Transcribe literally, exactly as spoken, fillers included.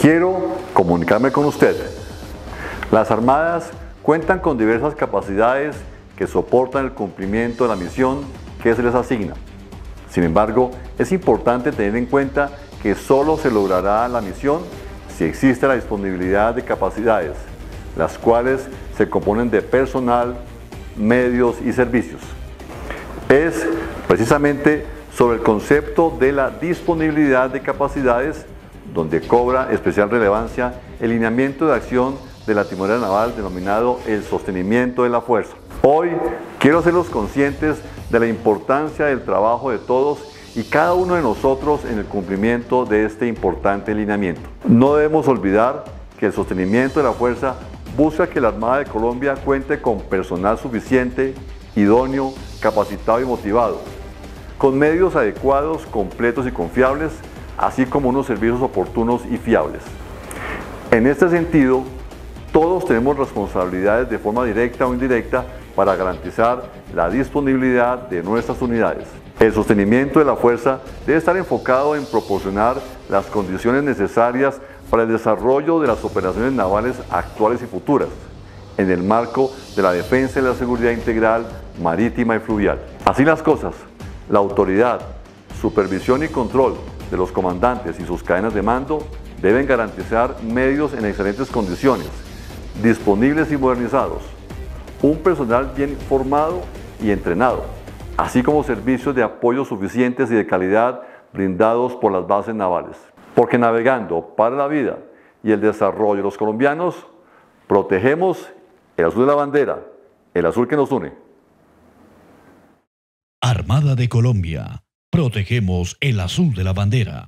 Quiero comunicarme con usted. Las Armadas cuentan con diversas capacidades que soportan el cumplimiento de la misión que se les asigna. Sin embargo, es importante tener en cuenta que solo se logrará la misión si existe la disponibilidad de capacidades, las cuales se componen de personal, medios y servicios. Es precisamente sobre el concepto de la disponibilidad de capacidades donde cobra especial relevancia el lineamiento de acción de la Timonera Naval denominado el sostenimiento de la fuerza. Hoy quiero hacerlos conscientes de la importancia del trabajo de todos y cada uno de nosotros en el cumplimiento de este importante lineamiento. No debemos olvidar que el sostenimiento de la fuerza busca que la Armada de Colombia cuente con personal suficiente, idóneo, capacitado y motivado, con medios adecuados, completos y confiables, así como unos servicios oportunos y fiables. En este sentido, todos tenemos responsabilidades de forma directa o indirecta para garantizar la disponibilidad de nuestras unidades. El sostenimiento de la fuerza debe estar enfocado en proporcionar las condiciones necesarias para el desarrollo de las operaciones navales actuales y futuras, en el marco de la defensa y la seguridad integral marítima y fluvial. Así las cosas, la autoridad, supervisión y control de los comandantes y sus cadenas de mando deben garantizar medios en excelentes condiciones, disponibles y modernizados, un personal bien formado y entrenado, así como servicios de apoyo suficientes y de calidad brindados por las bases navales. Porque navegando para la vida y el desarrollo de los colombianos, protegemos el azul de la bandera, el azul que nos une. Armada de Colombia. Protegemos el azul de la bandera.